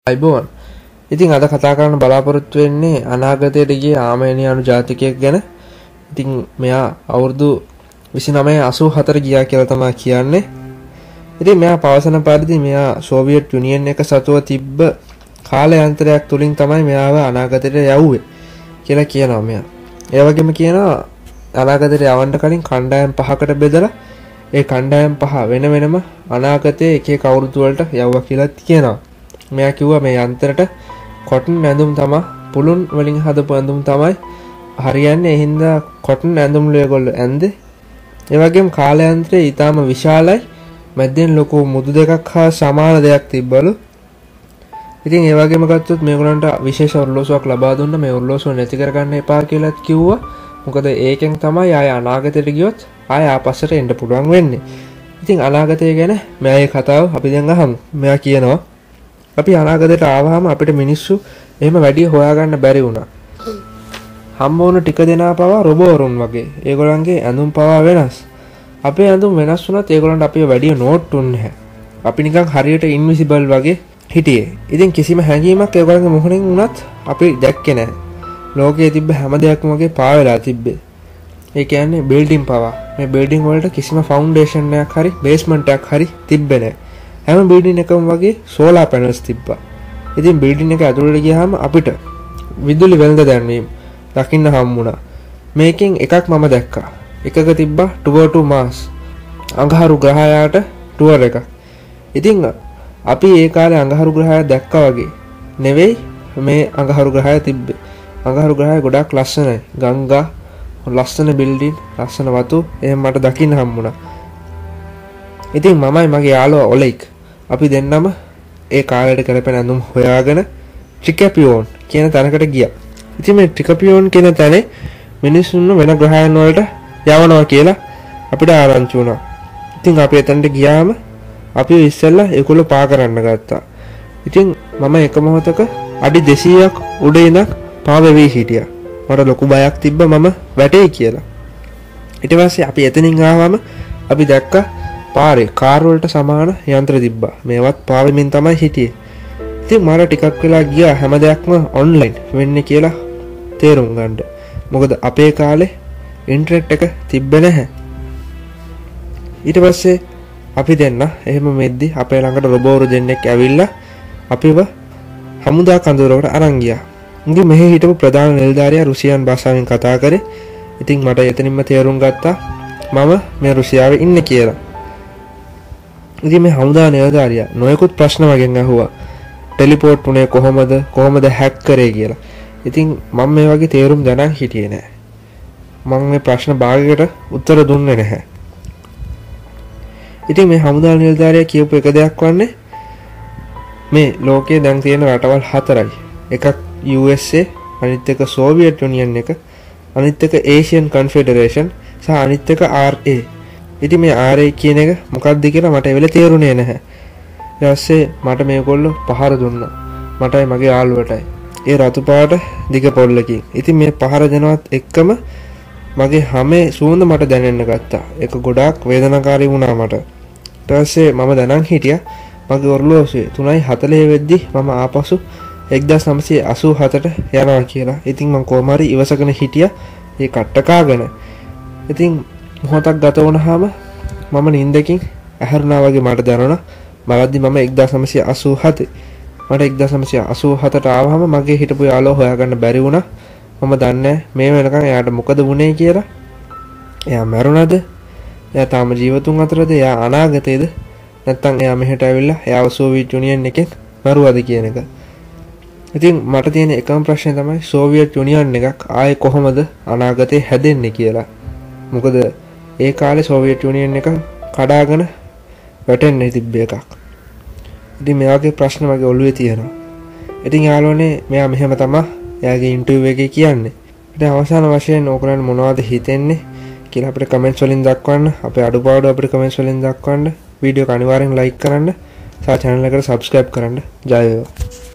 අයිබෝන්. ඉතින් අද කතා කරන්න බලාපොරොත්තු වෙන්නේ අනාගතයට ගිය ආමේනියානු ජාතිකයෙක් ගැන. ඉතින් මෙයා අවුරුදු 2984 ගියා කියලා තමයි කියන්නේ. ඉතින් මෙයා පවසන පරිදි මෙයා සෝවියට් යුනියන් එක සතුව තිබ්බ කාලයන්තරයක් තුලින් තමයි මෙයාව අනාගතයට යවුවේ කියලා කියනවා මෙයා. ඒ වගේම කියනවා අනාගතයට යවන්න කලින් කණ්ඩායම් පහකට බෙදලා ඒ කණ්ඩායම් පහ වෙන වෙනම අනාගතයේ එක එක අවුරුදු වලට යවුවා කියලා කියනවා. මෙයා කිව්වා මේ යන්ත්‍රයට කොටන් ඇඳුම් තමයි පුළුන් වලින් හදපු ඇඳුම් තමයි හරියන්නේ. ඒ හින්දා කොටන් ඇඳුම් වල ඇඳේ. ඒ වගේම කාලයන්ත්‍රයේ ඊටාම විශාලයි. මැද්දෙන් ලොකු මුදු දෙකක් හා සමාන දෙයක් තිබ්බලු. ඉතින් ඒ වගේම ගත්තොත් මේගොල්ලන්ට විශේෂ ඔරලෝසුවක් ලබා දුන්නා. මේ ඔරලෝසුව නැති කරගන්න එපා කියලාත් කිව්වා. මොකද ඒකෙන් තමයි ආය අනාගතයට ගියොත් ආය ආපස්සට එන්න පුළුවන් වෙන්නේ. ඉතින් අනාගතය ගැන මෙයාගේ කතාව අපි දැන් අහමු. මෙයා කියනවා අපි අනාගතයට ආවහම අපිට මිනිස්සු එහෙම වැඩි හොයාගන්න බැරි වුණා. හම්බ වුණ ටික දෙනා පවා රොබෝරුන් වගේ. ඒගොල්ලන්ගේ ඇඳුම් පවා වෙනස්. අපේ ඇඳුම් වෙනස් වුණත් ඒගොල්ලන්ට අපිව වැඩි නෝට්ටුන්නේ නැහැ. අපි නිකන් හරියට ඉන්විසිබල් වගේ හිටියේ. ඉතින් කිසිම හැඟීමක් ඒගොල්ලන්ගේ මුහුණෙන් වුණත් අපි දැක්කේ නැහැ. ලෝකයේ තිබ්බ හැම දෙයක්ම වගේ පාවෙලා තිබ්බේ. ඒ කියන්නේ බිල්ඩින් පවා. මේ බිල්ඩින් වලට කිසිම ෆවුන්ඩේෂන් එකක් හරි බේස්මන්ට් එකක් හරි තිබ්බේ නැහැ. හැම බිල්ඩින් එකම වගේ සෝලාර් පැනල්ස් තිබ්බා. ඉතින් බිල්ඩින් එක ඇතුළට ගියාම අපිට විදුලි වෙළඳ දැන්වීම දකින්න හම්බුණා. මේකෙන් එකක් මම දැක්කා. එකක තිබ්බා tour to Mars. අඟහරු ග්‍රහයාට ටුවර් එකක්. ඉතින් අපි ඒ කාලේ අඟහරු ග්‍රහය දැක්කා වගේ නෙවෙයි මේ අඟහරු ග්‍රහය තිබ්බේ. අඟහරු ග්‍රහය ගොඩක් ලස්සනයි. ගංගා, ලස්සන බිල්ඩින්, ලස්සන වතු එහෙම මට දකින්න හම්බුණා. ඉතින් මමයි මගේ යාළුවා ඔලෙක් අපි දෙන්නම ඒ කාලයට කරපෙන ඇඳුම් හොයාගෙන ට්‍රිකැපියෝන් කියන තැනකට ගියා. ඉතින් මේ ට්‍රිකැපියෝන් කියන තැනේ මිනිස්සුන්ව වෙන ග්‍රහයන් වලට යවනවා කියලා අපිට ආරංචි වුණා. ඉතින් අපි එතනට ගියාම අපි ඉස්සෙල්ලා ඒගොල්ලෝ පා කරන්න ගත්තා. ඉතින් මම එක මොහොතක අඩි 200ක් උඩ ඉඳන් පා වෙවි හිටියා. මට ලොකු බයක් තිබ්බා මම වැටෙයි කියලා. ඊට පස්සේ අපි එතනින් ආවම අපි දැක්කා පාරේ කාර් වලට සමාන යන්ත්‍ර තිබ්බා. මේවත් පාවෙමින් තමයි හිටියේ. ඉතින් මට ටිකක් වෙලා ගියා හැම දෙයක්ම ඔන්ලයින් වෙන්නේ කියලා තේරුම් ගන්න. මොකද අපේ කාලේ ඉන්ටර්නෙට් එක තිබ්බේ නැහැ. ඊට පස්සේ අපි දෙන්න එහෙම මෙද්දි අපේ ළඟට රොබෝරු දෙන්නෙක් ඇවිල්ලා අපිව හමුදා කඳවුරකට අරන් ගියා. ඉතින් මෙහි හිටපු ප්‍රධාන නිලධාරියා රුසියානු භාෂාවෙන් කතා කරේ. ඉතින් මට එතනින්ම තේරුම් ගත්තා මම මේ රුසියාවේ ඉන්නේ කියලා. ඉතින් මේ හමුදා නිලධාරියා නොයෙකුත් ප්‍රශ්න වගෙන් අහුවා. ටෙලිපෝට් උනේ කොහොමද හැක් කරේ කියලා. ඉතින් මම මේ වගේ තේරුම් ගණන් හිටියේ නෑ. මම මේ ප්‍රශ්න භාගයකට උත්තර දුන්නේ නැහැ. ඉතින් මේ හමුදා නිලධාරියා කියපු එක දෙයක් වන්නේ මේ ලෝකයේ දැන් තියෙන රටවල් 4යි. එකක් USA, අනිත් එක සෝවියට් යුනියන් එක, අනිත් එක ඒෂියන් කන්ෆෙඩරේෂන් සහ අනිත් එක RA. ඉතින් මේ RA කියන එක මොකක්ද කියලා මට එවෙල තේරුනේ නැහැ. ඊට පස්සේ මට මේගොල්ලෝ පහර දුන්නා. මටයි මගේ යාළුවටයි. ඒ රතු පාට දිග පොල්ලකින්. ඉතින් මේ පහර දෙනවත් එක්කම මගේ හැමේ සුවඳ මට දැනෙන්න ගත්තා. ඒක ගොඩාක් වේදනාකාරී වුණා මට. ඊට පස්සේ මම දැනන් හිටියා මගේ ඔරලෝසුවේ 3:40 වෙද්දි මම ආපසු 1987ට යනවා කියලා. ඉතින් මම කොහොම හරි ඉවසගෙන හිටියා ඒ කට්ටකාගෙන. ඉතින් මොහොතක් ගත වුණාම මම නිින්දකින් ඇහැරුණා වගේ මට දැනුණා. බලද්දි මම 1987 මට 1987ට ආවම මගේ හිටපු යාළුවා හොයාගන්න බැරි වුණා. මම දන්නේ මේ වෙනකන් එයාට මොකද වුනේ කියලා. එයා මැරුණාද? එයා තාම ජීවතුන් අතරද? එයා අනාගතේද? නැත්නම් එයා මෙහෙට ඇවිල්ලා එයාව සෝවියට් යුනියන් එකෙන් මරුවද කියන එක. ඉතින් මට තියෙන එකම ප්‍රශ්නේ තමයි සෝවියට් යුනියන් එකක් ආයේ කොහොමද අනාගතේ හැදෙන්නේ කියලා. මොකද ඒ කාලේ සෝවියට් යුනියන් එක කඩාගෙන වැටෙන්නේ තිබ්බ එකක්. ඉතින් මේ වගේ ප්‍රශ්න මගේ ඔළුවේ තියෙනවා. ඉතින් යාළුවනේ මෙයා මෙහෙම තමයි එයාගේ ඉන්ටර්විව් එකේ කියන්නේ. ඉතින් අවසාන වශයෙන් ඕගොල්ලන් මොනවද හිතෙන්නේ කියලා අපිට කමෙන්ට්ස් වලින් දක්වන්න. අපේ අඩුපාඩු අපිට කමෙන්ට්ස් වලින් දක්වන්න. වීඩියෝ එක අනිවාර්යෙන් ලයික් කරන්න. සහ channel එකට subscribe කරන්න. ජය වේවා.